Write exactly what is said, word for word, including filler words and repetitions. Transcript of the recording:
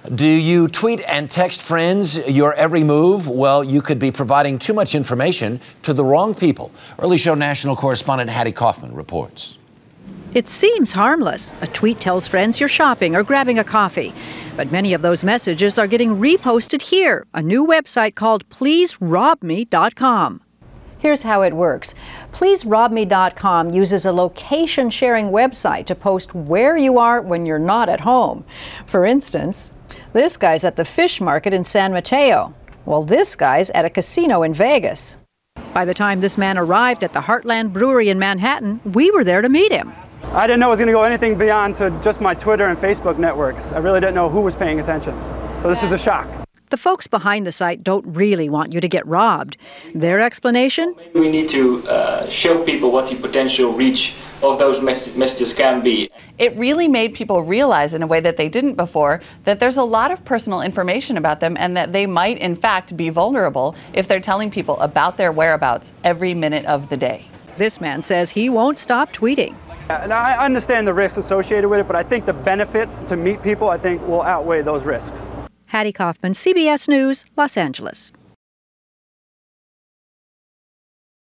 Do you tweet and text friends your every move? Well, you could be providing too much information to the wrong people. Early Show national correspondent Hattie Kaufman reports. It seems harmless. A tweet tells friends you're shopping or grabbing a coffee. But many of those messages are getting reposted here, a new website called please rob me dot com. Here's how it works. please rob me dot com uses a location-sharing website to post where you are when you're not at home. For instance, this guy's at the fish market in San Mateo. Well, this guy's at a casino in Vegas. By the time this man arrived at the Heartland Brewery in Manhattan, we were there to meet him. I didn't know it was going to go anything beyond to just my Twitter and Facebook networks. I really didn't know who was paying attention. So this is a shock. The folks behind the site don't really want you to get robbed. Their explanation? We need to uh, show people what the potential reach of those mes- messages can be. It really made people realize in a way that they didn't before that there's a lot of personal information about them and that they might in fact be vulnerable if they're telling people about their whereabouts every minute of the day. This man says he won't stop tweeting. And I understand the risks associated with it, but I think the benefits to meet people, I think, will outweigh those risks. Hattie Kaufman, C B S News, Los Angeles.